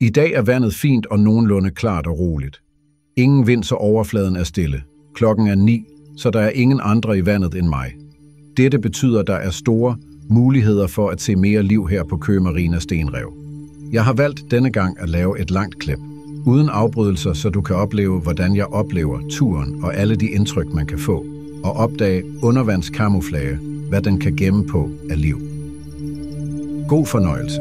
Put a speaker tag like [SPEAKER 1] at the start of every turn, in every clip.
[SPEAKER 1] I dag er vandet fint og nogenlunde klart og roligt. Ingen vind, så overfladen er stille. Klokken er 9, så der er ingen andre i vandet end mig. Dette betyder, at der er store muligheder for at se mere liv her på Køge Marina Stenrev. Jeg har valgt denne gang at lave et langt klip, uden afbrydelser, så du kan opleve, hvordan jeg oplever turen og alle de indtryk, man kan få, og opdage undervandskamuflage, hvad den kan gemme på af liv. God fornøjelse.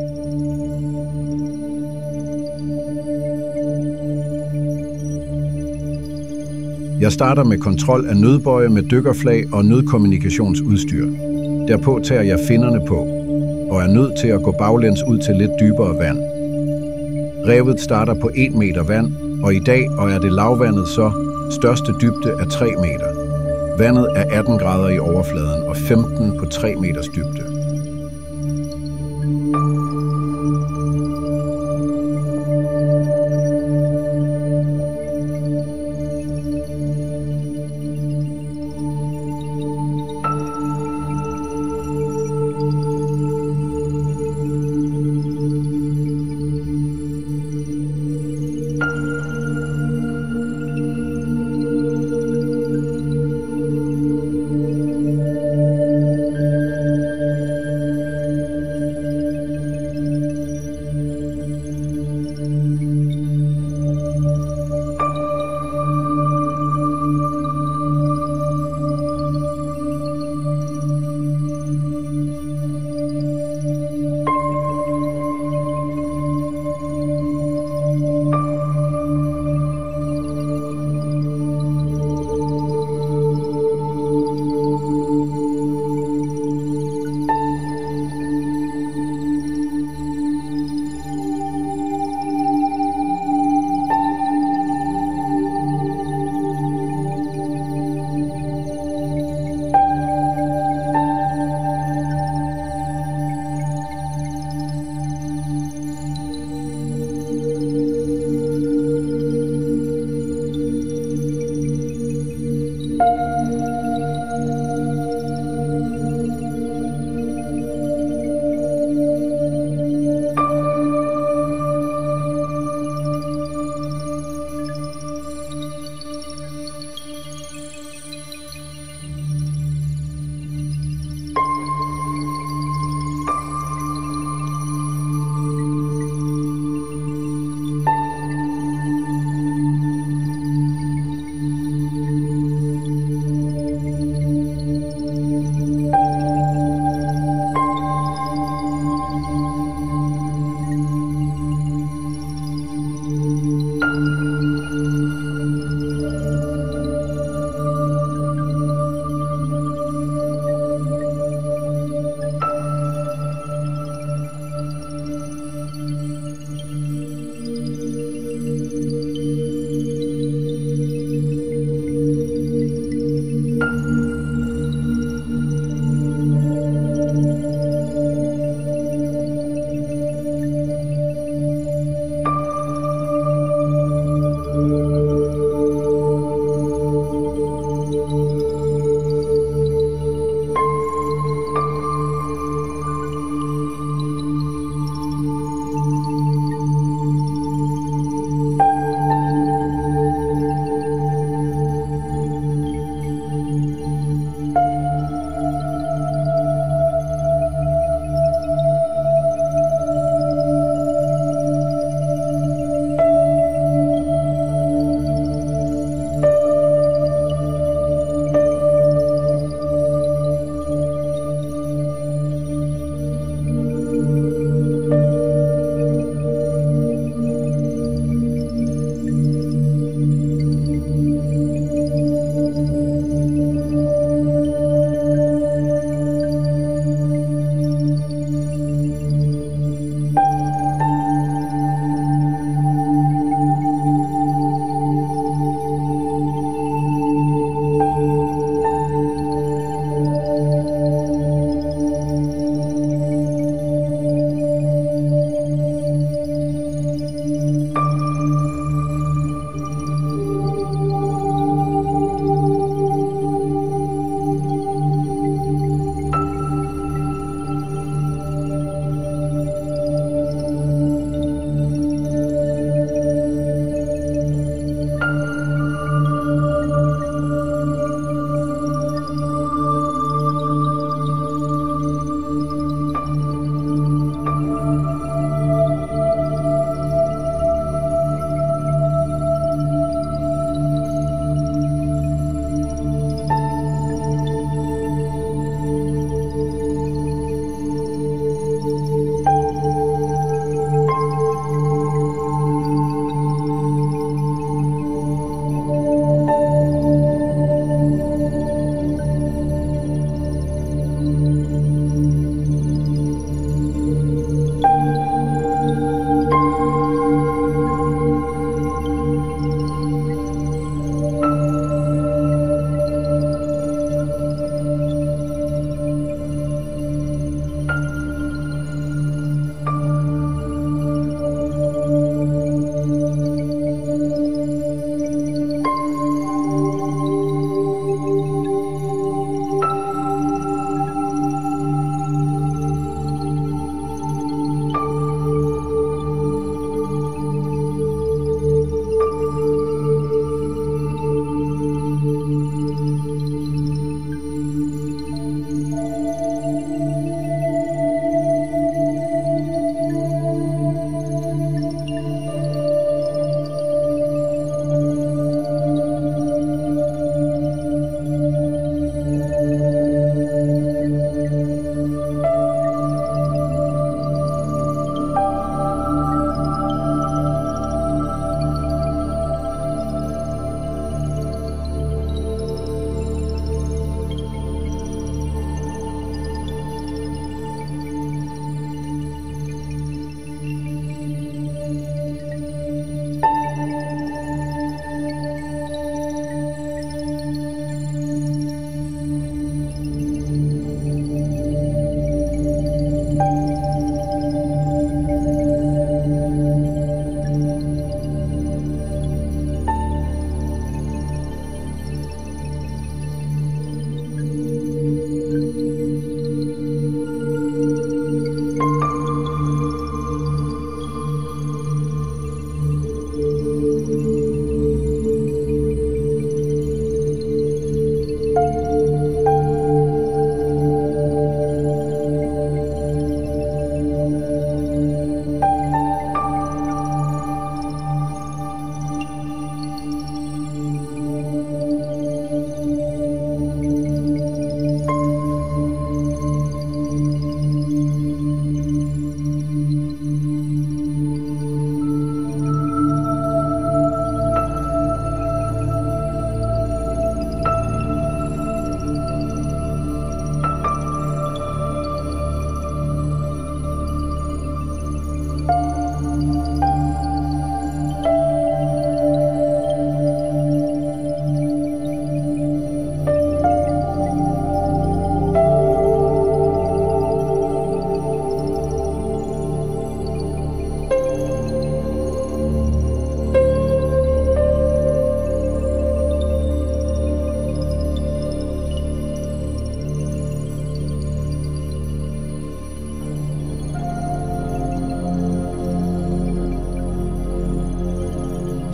[SPEAKER 1] Jeg starter med kontrol af nødbøje med dykkerflag og nødkommunikationsudstyr. Derpå tager jeg finnerne på, og er nødt til at gå baglæns ud til lidt dybere vand. Revet starter på 1 meter vand, og i dag er det lavvandet så største dybde er 3 meter. Vandet er 18 grader i overfladen og 15 på 3 meters dybde.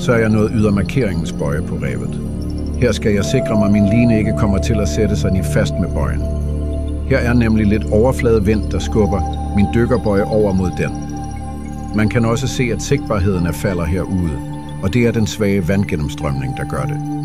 [SPEAKER 1] så er jeg nået ydermarkeringens bøje på revet. Her skal jeg sikre mig, at min line ikke kommer til at sætte sig fast med bøjen. Her er nemlig lidt overfladevind, der skubber min dykkerbøje over mod den. Man kan også se, at sigtbarheden falder herude, og det er den svage vandgennemstrømning, der gør det.